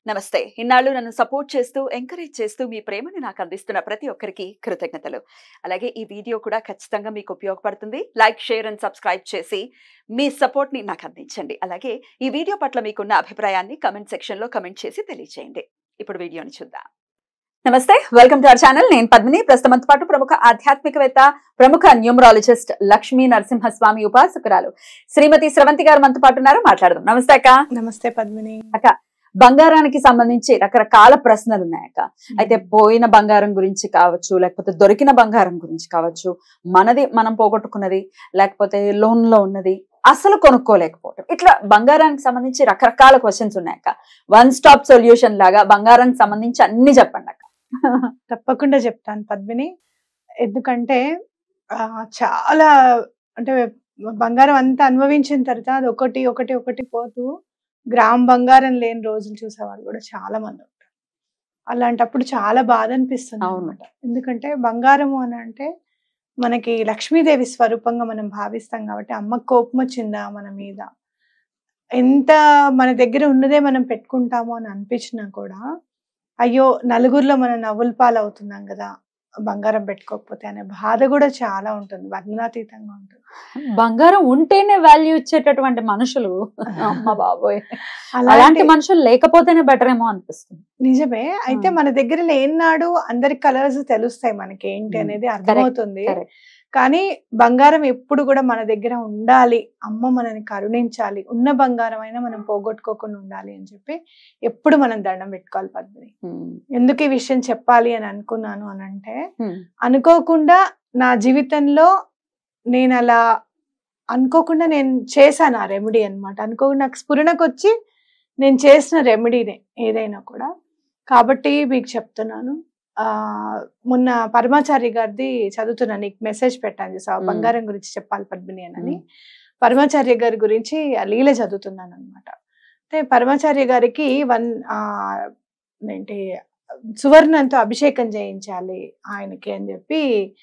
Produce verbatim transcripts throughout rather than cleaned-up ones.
నమస్తే. ఇన్నాళ్ళు నన్ను సపోర్ట్ చేస్తూ, ఎంకరేజ్ చేస్తూ మీ ప్రేమని నాకు అందిస్తున్న ప్రతి ఒక్కరికి కృతజ్ఞతలు. అలాగే ఈ వీడియో కూడా ఖచ్చితంగా మీకు ఉపయోగపడుతుంది. లైక్, షేర్ అండ్ సబ్స్క్రైబ్ చేసి మీ సపోర్ట్‌ని నాకు అందించండి. అలాగే ఈ వీడియో పట్ల మీకున్న అభిప్రాయాన్ని కామెంట్ సెక్షన్‌లో కామెంట్ చేసి తెలియజేయండి. ఇప్పుడు వీడియోని చూద్దాం. నమస్తే, వెల్కమ్ టు అవర్ ఛానల్. నేను పద్మిని. ప్రస్తుతంతో పాటు ప్రముఖ ఆధ్యాత్మికవేత్త, ప్రముఖ న్యూమరాలజిస్ట్ లక్ష్మీ నరసింహస్వామి ఉపాసకురాలు శ్రీమతి స్రవంతి గారు మనతో పాటు ఉన్నారు. మాట్లాడదాం. నమస్తే అక్క. నమస్తే పద్మిని. అక్క, బంగారానికి సంబంధించి రకరకాల ప్రశ్నలు ఉన్నాయక్క. అయితే పోయిన బంగారం గురించి కావచ్చు, లేకపోతే దొరికిన బంగారం గురించి కావచ్చు, మనది మనం పోగొట్టుకున్నది, లేకపోతే లోన్ లో ఉన్నది, అసలు కొనుక్కోలేకపోవటం, ఇట్లా బంగారానికి సంబంధించి రకరకాల క్వశ్చన్స్ ఉన్నాయక్క. వన్ స్టాప్ సొల్యూషన్ లాగా బంగారానికి సంబంధించి అన్ని చెప్పండి అక్క. తప్పకుండా చెప్తాను పద్మిని. ఎందుకంటే ఆ చాలా అంటే బంగారం అంతా అనుభవించిన తర్వాత అది ఒకటి ఒకటి ఒకటి పోతూ గ్రామ్ బంగారం లేని రోజులు చూసేవాళ్ళు కూడా చాలా మంది ఉంటారు. అలాంటప్పుడు చాలా బాధ అనిపిస్తుంది అనమాట. ఎందుకంటే బంగారము అని అంటే మనకి లక్ష్మీదేవి స్వరూపంగా మనం భావిస్తాం కాబట్టి, అమ్మ కోపం వచ్చిందా మన మీద, ఎంత మన దగ్గర ఉన్నదే మనం పెట్టుకుంటామో అని అనిపించినా కూడా, అయ్యో నలుగురిలో మనం నవ్వుల పాలు అవుతున్నాం కదా బంగారం పెట్టుకోకపోతే అనే బాధ కూడా చాలా ఉంటుంది, వర్ణనాతీతంగా ఉంటుంది. బంగారం ఉంటేనే వాల్యూ ఇచ్చేటటువంటి మనుషులు, అమ్మ బాబోయ్, అలాంటి మనుషులు లేకపోతేనే బెటర్ ఏమో అనిపిస్తుంది. నిజమే. అయితే మన దగ్గర లేనాడు అందరి కలర్స్ తెలుస్తాయి మనకి ఏంటి అనేది అర్థమవుతుంది. కానీ బంగారం ఎప్పుడు కూడా మన దగ్గర ఉండాలి, అమ్మ మనని కరుణించాలి, ఉన్న బంగారం అయినా మనం పోగొట్టుకోకుండా ఉండాలి అని చెప్పి ఎప్పుడు మనం దండం పెట్టుకోవాలి పద్మిని. ఎందుకు ఈ విషయం చెప్పాలి అని అనుకున్నాను అని అంటే, అనుకోకుండా నా జీవితంలో నేను అలా అనుకోకుండా నేను చేశాను ఆ రెమెడీ అనమాట. అనుకోకుండా నాకు స్ఫురణకు వచ్చి నేను చేసిన రెమెడీనే ఏదైనా కూడా. కాబట్టి మీకు చెప్తున్నాను. ఆ మొన్న పరమాచారి గారిది చదువుతున్నాను, నీకు మెసేజ్ పెట్టాను చూసావా బంగారం గురించి చెప్పాలి పద్మిని అని. పరమాచార్య గారి గురించి లీల చదువుతున్నాను అనమాట. అంటే పరమాచార్య గారికి వన్ ఆ ఏంటి సువర్ణంతో అభిషేకం చేయించాలి ఆయనకి అని చెప్పి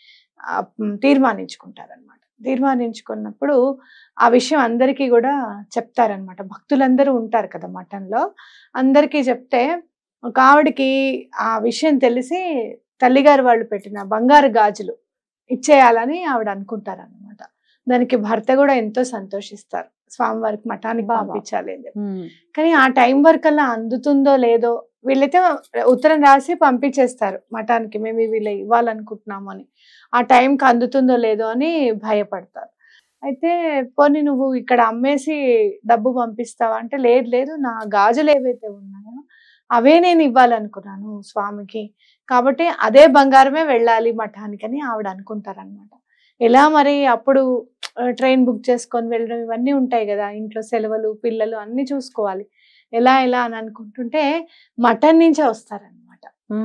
తీర్మానించుకుంటారనమాట. తీర్మానించుకున్నప్పుడు ఆ విషయం అందరికీ కూడా చెప్తారనమాట. భక్తులందరూ ఉంటారు కదా మఠంలో, అందరికీ చెప్తే ఒక ఆవిడకి ఆ విషయం తెలిసి తల్లిగారు వాళ్ళు పెట్టిన బంగారు గాజులు ఇచ్చేయాలని ఆవిడ అనుకుంటారు అన్నమాట. దానికి భర్త కూడా ఎంతో సంతోషిస్తారు, స్వామివారికి మఠానికి పంపించాలి అని చెప్పి. కానీ ఆ టైం వరకు అలా అందుతుందో లేదో, వీళ్ళైతే ఉత్తరం రాసి పంపించేస్తారు మఠానికి, మేము వీళ్ళు ఇవ్వాలనుకుంటున్నాము అని. ఆ టైంకి అందుతుందో లేదో అని భయపడతారు. అయితే పోనీ నువ్వు ఇక్కడ అమ్మేసి డబ్బు పంపిస్తావా అంటే, లేదు లేదు, నా గాజులు ఏవైతే ఉన్నాయో అవే నేను ఇవ్వాలనుకున్నాను స్వామికి, కాబట్టి అదే బంగారమే వెళ్ళాలి మఠానికి అని ఆవిడ అనుకుంటారనమాట. ఎలా మరి అప్పుడు ట్రైన్ బుక్ చేసుకొని వెళ్ళడం ఇవన్నీ ఉంటాయి కదా, ఇంట్లో సెలవులు పిల్లలు అన్ని చూసుకోవాలి, ఎలా ఎలా అని అనుకుంటుంటే మఠం నుంచే వస్తారనమాట.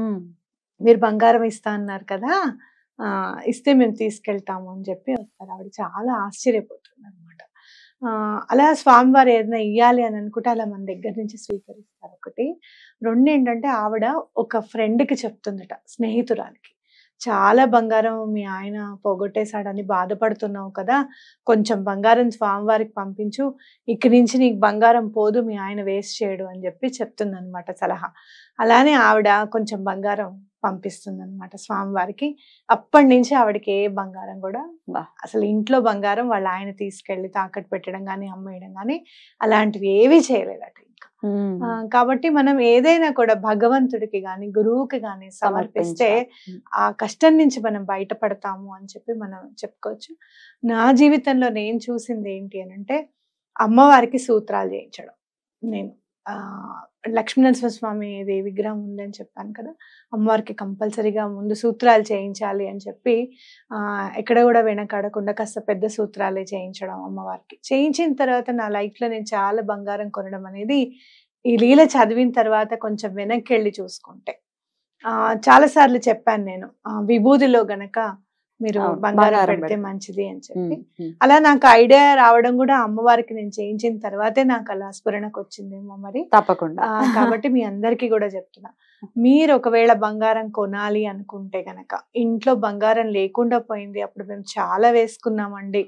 మీరు బంగారం ఇస్తా అన్నారు కదా, ఆ ఇస్తే మేము తీసుకెళ్తాము అని చెప్పి వస్తారు. ఆవిడ చాలా ఆశ్చర్యపోతుంది అనమాట. ఆ అలా స్వామివారు ఏదైనా ఇయ్యాలి అని అనుకుంటే అలా మన దగ్గర నుంచి స్వీకరిస్తారు. ఒకటి. రెండు ఏంటంటే ఆవిడ ఒక ఫ్రెండ్కి చెప్తుందట, స్నేహితురాలికి, చాలా బంగారం మీ ఆయన పోగొట్టేశాడని బాధపడుతున్నావు కదా, కొంచెం బంగారం స్వామివారికి పంపించు, ఇక్కడి నుంచి నీకు బంగారం పోదు, మీ ఆయన వేస్ట్ చేయడు అని చెప్పి చెప్తుంది అనమాట సలహా. అలానే ఆవిడ కొంచెం బంగారం పంపిస్తుంది అనమాట స్వామివారికి. అప్పటి నుంచి ఆవిడకి ఏ బంగారం కూడా, అసలు ఇంట్లో బంగారం వాళ్ళ ఆయన తీసుకెళ్లి తాకట్టు పెట్టడం కానీ అమ్మేయడం కానీ అలాంటివి ఏవి చేయలేదట ఇంకా. కాబట్టి మనం ఏదైనా కూడా భగవంతుడికి గాని గురువుకి గాని సమర్పిస్తే ఆ కష్టం నుంచి మనం బయటపడతాము అని చెప్పి మనం చెప్పుకోవచ్చు. నా జీవితంలో నేను చూసింది ఏంటి అని అంటే, అమ్మవారికి సూత్రాలు చేయించడం. నేను ఆ లక్ష్మీనరసింహస్వామి విగ్రహం ఉందని చెప్పాను కదా, అమ్మవారికి కంపల్సరీగా ముందు సూత్రాలు చేయించాలి అని చెప్పి ఆ ఎక్కడ కూడా వెనకాడకుండా కాస్త పెద్ద సూత్రాలే చేయించడం అమ్మవారికి. చేయించిన తర్వాత నా లైఫ్ లో నేను చాలా బంగారం కొనడం అనేది ఈ లీల చదివిన తర్వాత కొంచెం వెనక్కి వెళ్ళి చూసుకుంటే ఆ చాలా సార్లు చెప్పాను నేను, ఆ విభూదిలో గనక మీరు బంగారం పెడితే మంచిది అని చెప్పి. అలా నాకు ఐడియా రావడం కూడా అమ్మవారికి నేను చేయించిన తర్వాతే నాకు అలా స్ఫురణకు వచ్చిందేమో మరి. తప్పకుండా. కాబట్టి మీ అందరికీ కూడా చెప్తున్నా, మీరు ఒకవేళ బంగారం కొనాలి అనుకుంటే గనక, ఇంట్లో బంగారం లేకుండా పోయింది, అప్పుడు మేము చాలా వేసుకున్నామండి,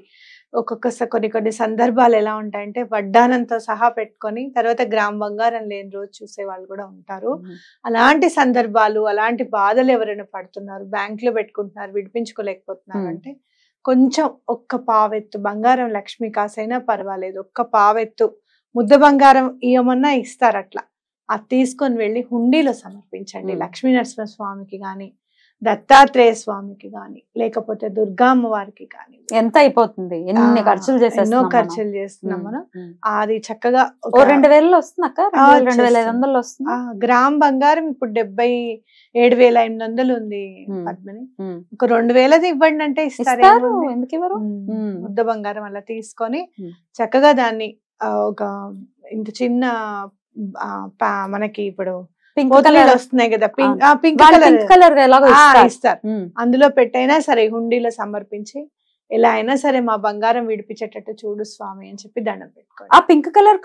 ఒక్కొక్క స- కొన్ని కొన్ని సందర్భాలు ఎలా ఉంటాయంటే వడ్డానంతో సహా పెట్టుకొని తర్వాత గ్రామ్ బంగారం లేని రోజు చూసే వాళ్ళు కూడా ఉంటారు. అలాంటి సందర్భాలు, అలాంటి బాధలు ఎవరైనా పడుతున్నారు, బ్యాంక్ లో పెట్టుకుంటున్నారు, విడిపించుకోలేకపోతున్నారు మ్మ్. అంటే కొంచెం ఒక్క పావెత్తు బంగారం లక్ష్మి కాసైనా పర్వాలేదు, ఒక్క పావెత్తు ముద్ద బంగారం ఇయ్యమన్నా ఇస్తారు అట్లా. అది తీసుకొని వెళ్ళి హుండీలో సమర్పించండి. మ్మ్. లక్ష్మీ నరసింహ స్వామికి కానీ, దత్తాత్రేయ స్వామికి కానీ, లేకపోతే దుర్గా అమ్మవారికి కానీ. ఎంత అయిపోతుంది, ఎన్ని ఖర్చులు ఎన్నో చేసేస్తున్నాం మనం. ఖర్చులు చేస్తున్నాం ఉమ్, మనం. ఉమ్. అది చక్కగా ఓ ఒక రెండు వేలలో వస్తుంది అక్క, ఆ, రెండు వేలు రెండు వేల ఐదు వచ్చేస్తుంది. వందలు వస్తుంది. ఆ, గ్రామ్ బంగారం ఇప్పుడు డెబ్బై ఏడు వేల ఎనిమిది వందలు ఉంది ఉమ్, పద్మిని. ఉమ్. ఒక రెండు వేలది ఇవ్వండి అంటే ఇస్తారు. ఇస్తారు, ఏముంది? ఎందుకు ఇవ్వరు? ఉమ్, ఉమ్, ముద్ద బంగారం అలా తీసుకొని ఉమ్. చక్కగా దాన్ని ఆ, ఒక ఇంత చిన్న ఆ, పా- మనకి ఇప్పుడు పింక్ పోతలీలు కలర్ వస్తున్నాయి కదా, పింక్ ఆ, పింక్ వాళ్ళు కలర్ పింక్ కలర్ ఎలాగో ఇస్తారు. ఇస్తారు. ఉమ్, అందులో పెట్టైనా సరే హుండీలో సమర్పించి ఎలా అయినా సరే మా బంగారం విడిపించేటట్టు చూడు స్వామి అని చెప్పి దండం పెట్టుకోండి. ఆ పింక్ కలర్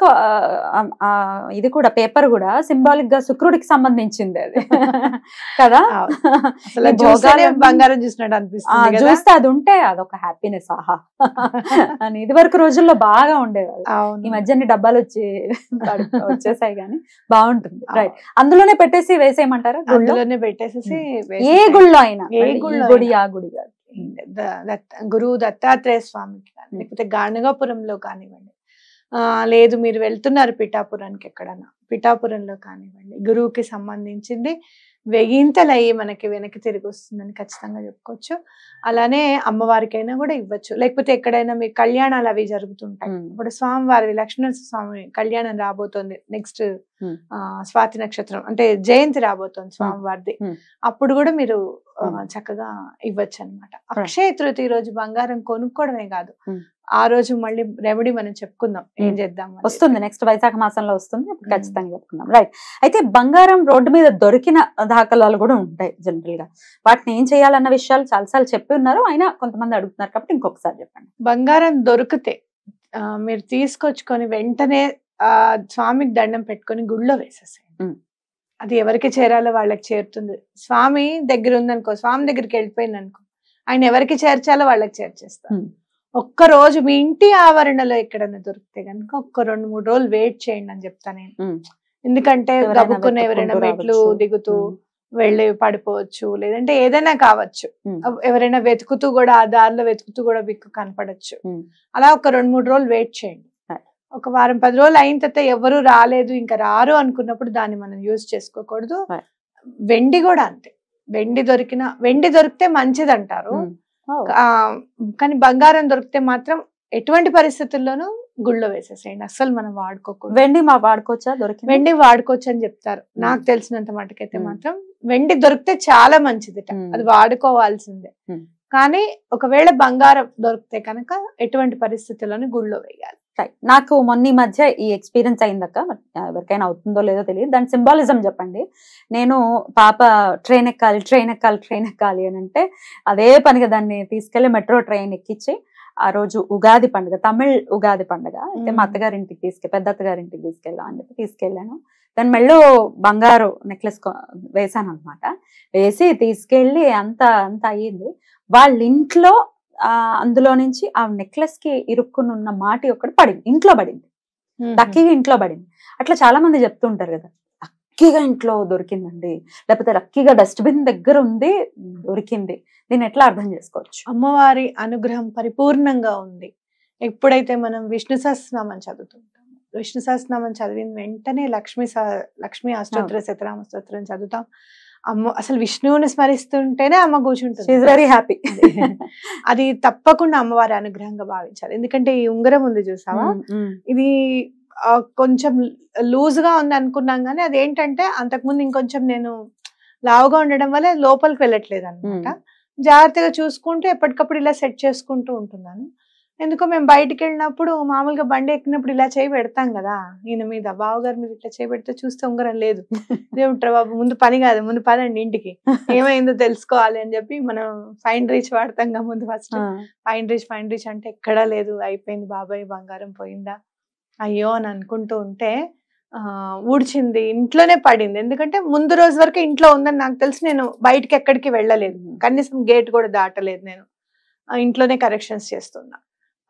ఇది కూడా పేపర్ కూడా సింబాలిక్ గా శుక్రుడికి సంబంధించింది అది కదా. అవును. అసలు ఈ అది చూస్తేనే భోగాలన్నీ- బంగారం చూసినట్టు ఆ, అనిపిస్తుంది కదా. చూస్తే అది ఉంటే అదొక హ్యాపీనెస్. ఆహా అని ఇది వరకు రోజుల్లో బాగా ఉండేది. ఈ అవును. మధ్యని డబ్బాలు వచ్చి పడి- వచ్చేసాయి కానీ బాగుంటుంది. రైట్, అవును. అందులోనే పెట్టేసి వేసేయమంటారా గుళ్ళో? అందులోనే పెట్టేసేసి ఏ వేసేసేయండి. గుళ్ళో అయినా, ఏ మళ్ళీ ఈ గుళ్ళో గుడి అయినా. ఆ గుడి కాదు. ద- దత్త- గురువు దత్తాత్రేయ స్వామికి కానీ, ఉమ్. లేకపోతే గాణగాపురంలో కానివ్వండి, ఆ లేదు మీరు వెళ్తున్నారు పిఠాపురానికి ఎక్కడన్నా, పిఠాపురంలో కానివ్వండి, గురువుకి సంబంధించింది వెయ్యింతలు అయ్యి మనకి వెనక్కి తిరిగి వస్తుందని ఖచ్చితంగా చెప్పుకోవచ్చు. అలానే అమ్మవారికైనా కూడా ఇవ్వచ్చు. లేకపోతే ఎక్కడైనా మీ కళ్యాణాలు అవి జరుగుతుంటాయి. ఉమ్. ఇప్పుడు స్వామివారి లక్ష్మణ స్వామి కళ్యాణం రాబోతోంది నెక్స్ట్ ఉమ్. ఆ స్వాతి నక్షత్రం అంటే జయంతి రాబోతోంది స్వామివారిది. ఉమ్. అప్పుడు కూడా మీరు ఆ, ఉమ్. చక్కగా ఇవ్వచ్చు అనమాట. అక్షయ తృతీయ రోజు బంగారం కొనుక్కోవడమే కాదు, ఉమ్. ఆ రోజు మళ్ళీ రెమెడీ మనం చెప్పుకుందాం ఏం ఉమ్. చేద్దాం అనేది. వస్తుంది నెక్స్ట్ వైశాఖ మాసంలో వస్తుంది, అప్పుడు ఉమ్. ఖచ్చితంగా చెప్పుకుందాం. రైట్, అయితే బంగారం రోడ్డు మీద దొరికిన దాఖలాలు కూడా ఉంటాయి జనరల్ గా. వాటిని ఏం చేయాలన్న విషయాలు చాలాసార్లు చెప్పి ఉన్నారు, అయినా కొంతమంది అడుగుతున్నారు కాబట్టి ఇంకొకసారి చెప్పండి. బంగారం దొరికితే ఆ, మీరు తీసుకొచ్చుకొని వెంటనే ఆ స్వామికి దండం పెట్టుకొని గుళ్ళో వేసేసేయండి. ఉమ్. అది ఎవరికి చేరాలో వాళ్ళకి చేరుతుంది. స్వామి దగ్గర ఉందనుకో, స్వామి దగ్గరికి వెళ్ళిపోయింది అనుకో, ఆయన ఎవరికి చేర్చాలో వాళ్ళకి చేర్చేస్తారు. ఉమ్. ఒక్క రోజు మీ ఇంటి ఆవరణలో ఎక్కడైనా దొరికితే కనుక ఒక్క రెండు మూడు రోజులు వెయిట్ చేయండి అని చెప్తా నేను. ఉమ్. ఎందుకంటే ఎవరైనా గబుక్కున్న ఎవరైనా వెతుక్కుంటూ మెట్లు రావచ్చు. దిగుతూ ఉమ్. వెళ్ళి పడిపోవచ్చు, లేదంటే ఏదైనా కావచ్చు. ఉమ్. ఎవరైనా వెతుకుతూ కూడా ఆ దారిలో వెతుకుతూ కూడా మీకు కనపడచ్చు. ఉమ్. అలా ఒక రెండు మూడు రోజులు వెయిట్ చేయండి. Right. ఒక వారం పది రోజులు అయిన తర్వాత ఎవరు రాలేదు ఇంకా రారు అనుకున్నప్పుడు దాన్ని మనం యూజ్ చేసుకోకూడదు. Right. వెండి కూడా అంతే, వెండి దొరికిన వెండి దొరికితే మంచిది అంటారు. ఉమ్. Oh. ఆ, కానీ బంగారం దొరికితే మాత్రం ఎటువంటి పరిస్థితుల్లోనూ గుళ్ళో వేసేసేయండి, అస్సలు మనం వాడుకోకూడదు. వెండి మా వాడుకోవచ్చా? దొరికింది వెండి వాడుకోవచ్చు అని చెప్తారు. మ్మ్. నాకు తెలిసినంత మటుకైతే మ్మ్. మాత్రం వెండి దొరికితే చాలా మంచిదిట, మ్మ్. అది వాడుకోవాల్సిందే. మ్మ్. కానీ ఒకవేళ బంగారం దొరికితే కనుక ఎటువంటి పరిస్థితుల్లోనూ గుళ్ళో వేయాలి. Right. నాకు మొన్న ఈ మధ్య ఈ ఎక్స్పీరియన్స్ అయిందక్క, మరి ఎవరికైనా అవుతుందో లేదో తెలియదు. దాని సింబాలిజం చెప్పండి. నేను పాప ట్రైన్ ఎక్కాలి ట్రైన్ ఎక్కాలి ట్రైన్ ఎక్కాలి అని అంటే అదే పనిగా దాన్ని తీసుకెళ్లి మెట్రో ట్రైన్ ఎక్కించి ఆ రోజు ఉగాది పండుగ, తమిళ్ ఉగాది పండుగ అయితే మా అత్తగారింటికి తీసుకె పెద్ద అత్తగారింటికి తీసుకెళ్దాం అని చెప్పి తీసుకెళ్ళాను. దాని మెళ్ళో బంగారు నెక్లెస్ వేసాను అనమాట. వేసి తీసుకెళ్ళి అంత అంత అయ్యింది. వాళ్ళ ఇంట్లో ఆ అందులో నుంచి ఆ నెక్లెస్ కి ఇరుక్కుని ఉన్న మాటి ఒకటి పడింది, ఇంట్లో పడింది, లక్కీగా ఇంట్లో పడింది. అట్లా చాలా మంది చెప్తుంటారు కదా, లక్కీగా ఇంట్లో దొరికిందండి, లేకపోతే లక్కీగా డస్ట్బిన్ దగ్గర ఉంది దొరికింది. దీన్ని ఎట్లా అర్థం చేసుకోవచ్చు? అమ్మవారి అనుగ్రహం పరిపూర్ణంగా ఉంది. ఎప్పుడైతే మనం విష్ణు సహస్రనామం చదువుతుంటాం, విష్ణు సహస్రనామం చదివిన వెంటనే లక్ష్మీ సహ- లక్ష్మీ అష్టోత్తర శతనామ స్తోత్రం చదువుతాం. అమ్మ అసలు విష్ణువుని స్మరిస్తుంటేనే అమ్మ కూర్చుంటుంది. Very happy. అది తప్పకుండా అమ్మవారి అనుగ్రహంగా భావించాలి. ఎందుకంటే ఈ ఉంగరం ఉంది చూసావా, ఇది ఆ, కొంచెం లూజ్ గా ఉంది అనుకున్నాం కానీ అదేంటంటే అంతకుముందు ఇంకొంచెం నేను లావుగా ఉండడం వల్ల లోపలికి వెళ్ళట్లేదు అనమాట. జాగ్రత్తగా చూసుకుంటూ ఎప్పటికప్పుడు ఇలా సెట్ చేసుకుంటూ ఉంటున్నాను. ఎందుకో మేము బయటికి వెళ్ళినప్పుడు మామూలుగా బండి ఎక్కినప్పుడు ఇలా చేయి పెడతాం కదా, ఈయన మీద బావగారి మీద ఇట్లా చేయి పెడితే చూస్తే ఉంగరం లేదు. దేవుట్రా బాబు, ముందు పని కాదు, ముందు పదండి ఇంటికి, ఏమైందో తెలుసుకోవాలి అని చెప్పి మనం ఫైన్ రీచ్ వాడతాం కదా ముందు. First fine reach fine reach అంటే ఎక్కడా లేదు, అయిపోయింది బాబాయ్ బంగారం పోయిందా అయ్యో అని అనుకుంటూ ఉంటే ఆ ఊడ్చింది, ఇంట్లోనే పడింది. ఎందుకంటే ముందు రోజు వరకు ఇంట్లో ఉందని నాకు తెలిసి నేను బయటికి ఎక్కడికి వెళ్ళలేదు, కనీసం గేట్ కూడా దాటలేదు, నేను ఇంట్లోనే కరెక్షన్స్ చేస్తున్నా.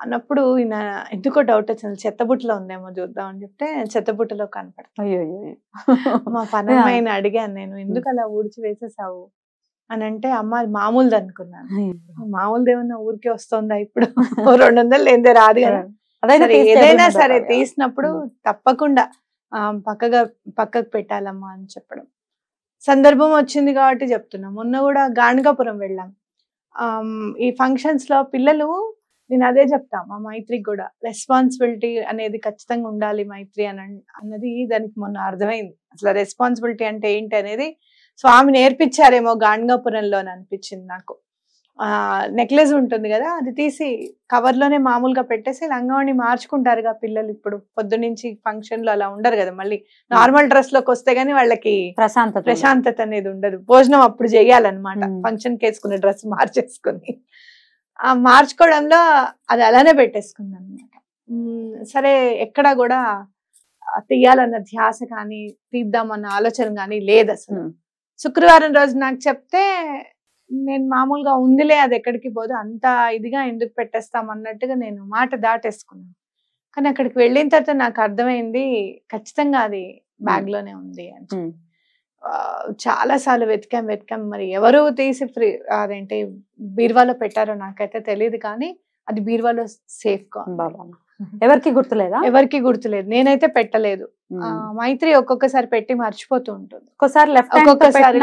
అన్నప్పుడు ఈయన ఎందుకో డౌట్ వచ్చింది, చెత్తబుట్టలో ఉందేమో చూద్దాం అని చెప్తే చెత్తబుట్టలో కనపడతాను. అయ్యో మా పనమ్మాయిని అడిగాను నేను, ఎందుకు అలా ఊడ్చి వేసేసావు అని అంటే, అమ్మ అది మామూలుది అనుకున్నాను. మామూలుది ఏమన్నా ఊరికే వస్తుందా ఇప్పుడు, రెండు వందలు లేదే రాదు కదా. సరే ఏదైనా సరే తీసినప్పుడు తప్పకుండా ఆ పక్కగా పక్కకు పెట్టాలమ్మా అని చెప్పడం. సందర్భం వచ్చింది కాబట్టి చెప్తున్నా. మొన్న కూడా గాణగాపురం వెళ్ళాం. ఆ ఈ ఫంక్షన్స్ లో పిల్లలు, నేను అదే చెప్తా మా మైత్రికి కూడా, రెస్పాన్సిబిలిటీ అనేది ఖచ్చితంగా ఉండాలి మైత్రి అని అన్నది దానికి మొన్న అర్థమైంది. అసలు రెస్పాన్సిబిలిటీ అంటే ఏంటి అనేది స్వామి నేర్పించారేమో గాణగాపురంలో అని అనిపించింది నాకు. ఆ నెక్లెస్ ఉంటుంది కదా, అది తీసి కవర్ లోనే మామూలుగా పెట్టేసి లంగావణి మార్చుకుంటారుగా పిల్లలు. ఇప్పుడు పొద్దునుంచి ఫంక్షన్ లో అలా ఉండరు కదా, మళ్ళీ నార్మల్ డ్రెస్ లోకి వస్తే గానీ వాళ్ళకి ప్రశాంతత ప్రశాంతత అనేది ఉండదు. భోజనం అప్పుడు చెయ్యాలన్నమాట, ఫంక్షన్ కి వేసుకునే డ్రెస్ మార్చేసుకుని. ఆ మార్చుకోవడంలో అది అలానే పెట్టేసుకుంది అనమాట. సరే ఎక్కడ కూడా తీయాలన్న ధ్యాస కానీ తీద్దామన్న ఆలోచన కానీ లేదు అసలు. శుక్రవారం రోజు నాకు చెప్తే నేను మామూలుగా ఉందిలే అది ఎక్కడికి పోదు, అంత ఇదిగా ఎందుకు పెట్టేస్తాం అన్నట్టుగా నేను మాట దాటేసుకున్నాను. కానీ అక్కడికి వెళ్ళిన తర్వాత నాకు అర్థమైంది ఖచ్చితంగా అది బ్యాగ్ లోనే ఉంది అని. చాలా సార్లు వెతికాం వెతికాం మరి ఎవరు తీసి ఫ్రీ అదేంటి బీరువాలో పెట్టారో నాకైతే తెలియదు, కానీ అది బీరువాలో సేఫ్ గా ఎవరికి గుర్తులేదా? ఎవరికి గుర్తులేదు, నేనైతే పెట్టలేదు. మైత్రి ఒక్కొక్కసారి పెట్టి మర్చిపోతూ ఉంటుంది, ఒక్కొక్కసారి ఒక్కొక్కసారి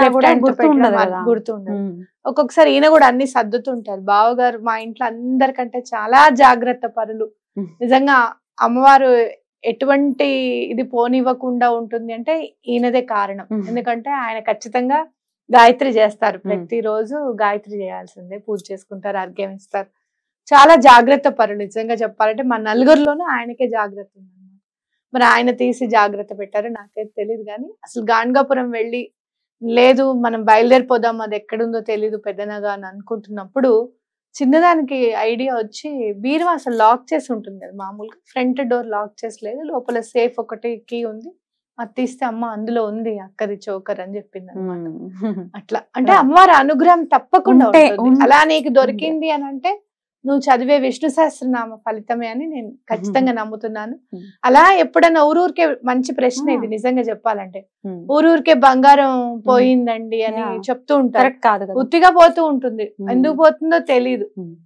గుర్తుండదు, ఒక్కొక్కసారి ఈయన కూడా అన్ని సర్దుతుంటారు. బావగారు మా ఇంట్లో అందరికంటే చాలా జాగ్రత్త పరులు. నిజంగా అమ్మవారు ఎటువంటి ఇది పోనివ్వకుండా ఉంటుంది అంటే ఈయనదే కారణం. ఎందుకంటే ఆయన ఖచ్చితంగా గాయత్రి చేస్తారు, ప్రతిరోజు గాయత్రి చేయాల్సిందే, పూజ చేసుకుంటారు, అర్ఘ్యం ఇస్తారు. చాలా జాగ్రత్త పరులు నిజంగా చెప్పాలంటే. మా నలుగురిలోనూ ఆయనకే జాగ్రత్త ఉందన్నమాట. మరి ఆయన తీసి జాగ్రత్త పెట్టారో నాకైతే తెలియదు. కానీ అసలు గాణగాపురం వెళ్ళి లేదు మనం బయలుదేరిపోదాం, అది ఎక్కడుందో తెలీదు పెద్దనగా అని అనుకుంటున్నప్పుడు చిన్నదానికి ఐడియా వచ్చి, బీరువా అసలు లాక్ చేసి ఉంటుంది కదా మామూలుగా, ఫ్రంట్ డోర్ లాక్ చేసి లేదు, లోపల సేఫ్ ఒకటి కీ ఉంది, అది తీస్తే అమ్మ అందులో ఉంది అక్కది చోకర్ అని చెప్పింది అనమాట. అట్లా అంటే అమ్మవారి అనుగ్రహం తప్పకుండా ఉంటుంది. అలా నీకు దొరికింది అని అంటే నువ్వు చదివే విష్ణు సహస్రనామ ఫలితమే అని నేను ఖచ్చితంగా నమ్ముతున్నాను. అలా ఎప్పుడన్నా ఊరూరికే, మంచి ప్రశ్న ఇది నిజంగా చెప్పాలంటే, ఊరూరికే బంగారం పోయిందండి అని చెప్తూ ఉంటారు, ఉత్తిగా పోతూ ఉంటుంది, ఎందుకు పోతుందో తెలీదు,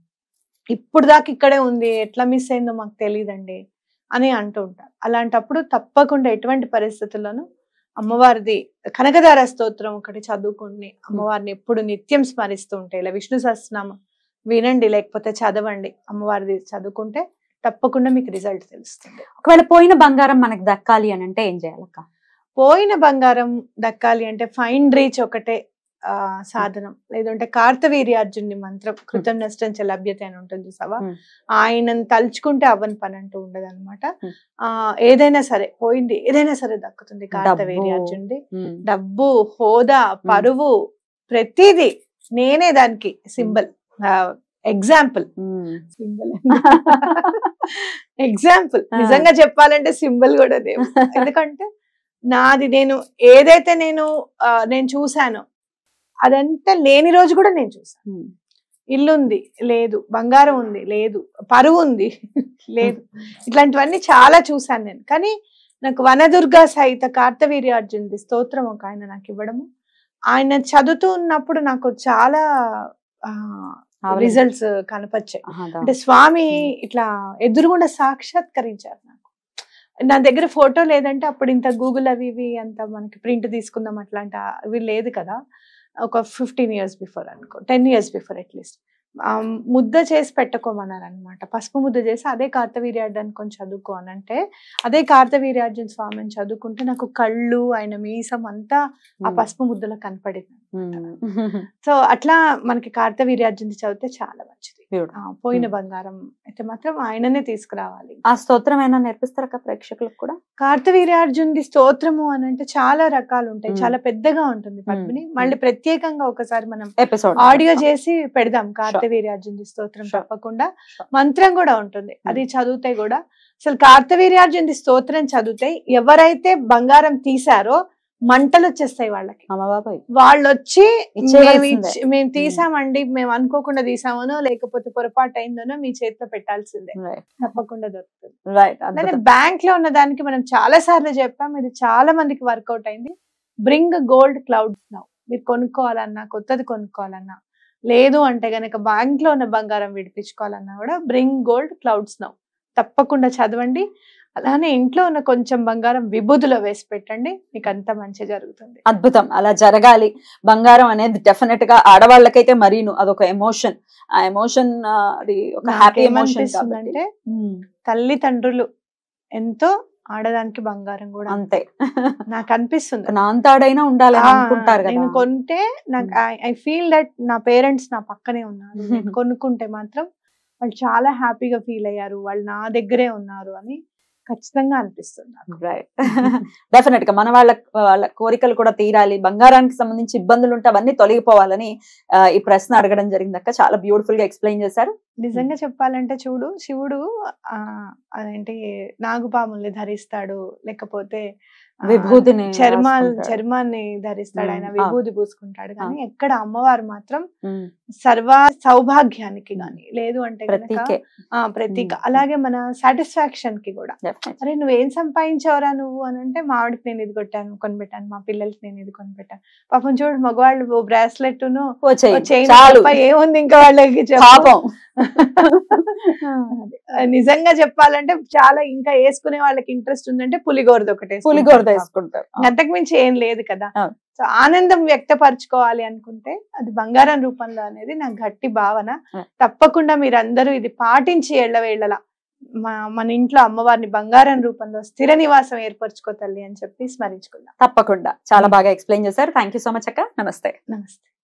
ఇప్పుడు దాకా ఇక్కడే ఉంది, ఎట్లా మిస్ అయిందో మాకు తెలియదండి అని అంటూ ఉంటారు. అలాంటప్పుడు తప్పకుండా ఎటువంటి పరిస్థితుల్లోనూ అమ్మవారిది కనకదార స్తోత్రం ఒకటి చదువుకుని అమ్మవారిని ఎప్పుడు నిత్యం స్మరిస్తూ ఉంటే, ఇలా విష్ణు సహస్రనామం వినండి, లేకపోతే చదవండి, అమ్మవారిది చదువుకుంటే తప్పకుండా మీకు రిజల్ట్ తెలుస్తుంది. ఒకవేళ పోయిన బంగారం మనకు దక్కాలి అని అంటే ఏం చేయాలక్క? పోయిన బంగారం దక్కాలి అంటే ఫైన్ రీచ్ ఒకటే ఆ సాధనం, లేదంటే కార్తవీర్యార్జునుడి మంత్రం, కృతం నష్టం చ లభ్యత అని ఉంటుంది చూసావా, ఆయనను తలుచుకుంటే అవ్వని పని అంటూ ఉండదు అనమాట. ఆ ఏదైనా సరే పోయింది, ఏదైనా సరే దక్కుతుంది కార్తవీర్యార్జునుడి. డబ్బు, హోదా, పరువు, ప్రతిదీ నేనే దానికి సింబల్, ఎగ్జాంపుల్ సింబల్ ఎగ్జాంపుల్ నిజంగా చెప్పాలంటే సింబల్ కూడా దేవు. ఎందుకంటే నాది నేను ఏదైతే నేను నేను చూసానో అదంతా లేని రోజు కూడా నేను చూసాను. ఇల్లు ఉంది లేదు, బంగారం ఉంది లేదు, పరువు ఉంది లేదు, ఇట్లాంటివన్నీ చాలా చూసాను నేను. కానీ నాకు వనదుర్గా సహిత కార్తవీర్యార్జునుడి స్తోత్రం ఒక ఆయన నాకు ఇవ్వడము, ఆయన చదువుతూ ఉన్నప్పుడు నాకు చాలా రిజల్ట్స్ కనపచ్చాయి. అంటే స్వామి ఇట్లా ఎదురుగుండా సాక్షాత్కరించారు నాకు. నా దగ్గర ఫోటో లేదంటే అప్పుడు ఇంత గూగుల్ అవి ఇవి అంత మనకి ప్రింట్ తీసుకుందాం అట్లాంటి అవి లేదు కదా. ఒక ఫిఫ్టీన్ ఇయర్స్ బిఫోర్ అనుకో, టెన్ ఇయర్స్ బిఫోర్ అట్లీస్ట్ ముద్ద చేసి పెట్టుకోమన్నారు అనమాట. పసుపు ముద్ద చేసి అదే కార్తవీర్యార్జును కొంచెం చదువుకో అని అంటే, అదే కార్తవీర్యార్జున స్వామిని చదువుకుంటే నాకు కళ్ళు, ఆయన మీసం అంతా ఆ పసుపు ముద్దలో కనపడింది. సో అట్లా మనకి కార్తవీర్యార్జుని చదివితే చాలా మంచిది. పోయిన బంగారం అయితే మాత్రం ఆయననే తీసుకురావాలి. ఆ స్తోత్రం అయినా నేర్పిస్తారా ప్రేక్షకులకు కూడా? కార్తవీర్యార్జునుడి స్తోత్రము అని అంటే చాలా రకాలు ఉంటాయి, చాలా పెద్దగా ఉంటుంది పద్మిని. మళ్ళీ ప్రత్యేకంగా ఒకసారి మనం ఎపిసోడ్ ఆడియో చేసి పెడదాం కార్తవీర్యార్జునుడి స్తోత్రం. తప్పకుండా మంత్రం కూడా ఉంటుంది, అది చదివితే కూడా అసలు కార్తవీర్యార్జునుడి స్తోత్రం చదివితే ఎవరైతే బంగారం తీశారో మంటలు వచ్చేస్తాయి వాళ్ళకి. అమ్మ బాబాయ్ వాళ్ళు వచ్చి మేము ఇచ్చేయాల్సిందే. ఇచ్చి- మేము తీసామండి, మేము అనుకోకుండా తీసామనో లేకపోతే పొరపాటు అయిందనో మీ చేతిలో పెట్టాల్సిందే, తప్పకుండా దొరుకుతుంది. రైట్ అలానే బ్యాంక్ లో ఉన్న దానికి మనం చాలా సార్లు చెప్పాం, ఇది చాలా మందికి వర్కౌట్ అయింది. Bring gold clouds now. మీరు కొనుక్కోవాలన్నా, కొత్తది కొనుక్కోవాలన్నా, లేదు అంటే గనక బ్యాంక్ లో ఉన్న బంగారం విడిపించుకోవాలన్నా కూడా బ్రింగ్ గోల్డ్ క్లౌడ్స్ నౌ తప్పకుండా చదవండి. అలానే ఇంట్లో ఉన్న కొంచెం బంగారం విభూతిలో వేసి పెట్టండి, మీకు అంత మంచి జరుగుతుంది. అద్భుతం. అలా జరగాలి. బంగారం అనేది డెఫినెట్ గా ఆడవాళ్ళకైతే మరీను అదొక ఎమోషన్. ఆ ఎమోషన్ అది ఒక హ్యాపీ ఎమోషన్. అంటే తల్లిదండ్రులు ఎంతో, ఆడదానికి బంగారం కూడా అంతే నాకు అనిపిస్తుంది. నా అంత ఆడైనా ఉండాలి అనుకుంటారు కదా. నేను కొంటే నాకు ఐ ఫీల్ దట్ నా పేరెంట్స్ నా పక్కనే ఉన్నారు, నేను కొనుక్కుంటే మాత్రం వాళ్ళు చాలా హ్యాపీగా ఫీల్ అయ్యారు, వాళ్ళు నా దగ్గరే ఉన్నారు అని ఖచ్చితంగా అనిపిస్తుంది. రైట్. డెఫినెట్ గా మన వాళ్ళ వాళ్ళ కోరికలు కూడా తీరాలి, బంగారానికి సంబంధించి ఇబ్బందులు ఉంటే అవన్నీ తొలగిపోవాలని ఈ ప్రశ్న అడగడం జరిగింది అక్క. చాలా బ్యూటిఫుల్ గా ఎక్స్ప్లెయిన్ చేశారు. నిజంగా చెప్పాలంటే చూడు, శివుడు ఆ అదేంటి నాగుపాముల్ని ధరిస్తాడు, లేకపోతే విభూతిని చర్మాల్ చర్మాన్ని ధరిస్తాడు, ఆయన విభూతి పూసుకుంటాడు, కానీ ఎక్కడ అమ్మవారు మాత్రం సర్వ సౌభాగ్యానికి గాని, లేదు అంటే ప్రతీక. అలాగే మన సాటిస్ఫాక్షన్ కి కూడా, అరే నువ్వేం సంపాదించావురా నువ్వు అని అంటే, మావిడికి నేను ఇది కొట్టాను కొనిపెట్టాను, మా పిల్లలకి నేను ఇది కొనిపెట్టాను. పాపం చూడు, మగవాళ్ళు బ్రాస్లెట్ ను ఏముంది ఇంకా వాళ్ళకి పాపం. నిజంగా చెప్పాలంటే చాలా ఇంకా వేసుకునే వాళ్ళకి ఇంట్రెస్ట్ ఉందంటే పులిగోరది ఒకటే, పులిగోరది వేసుకుంటారు, అంతకు మించి ఏం లేదు కదా. సో ఆనందం వ్యక్తపరచుకోవాలి అనుకుంటే అది బంగారం రూపంలో అనేది నా గట్టి భావన. తప్పకుండా మీరందరూ ఇది పాటించి ఎళ్ళవేళ్ళలా మన ఇంట్లో అమ్మవారిని బంగారం రూపంలో స్థిర నివాసం ఏర్పరచుకో తల్లి అని చెప్పి స్మరించుకుందాం. తప్పకుండా చాలా బాగా ఎక్స్ప్లెయిన్ చేశారు. థ్యాంక్ యూ సో మచ్ అక్క. నమస్తే. నమస్తే.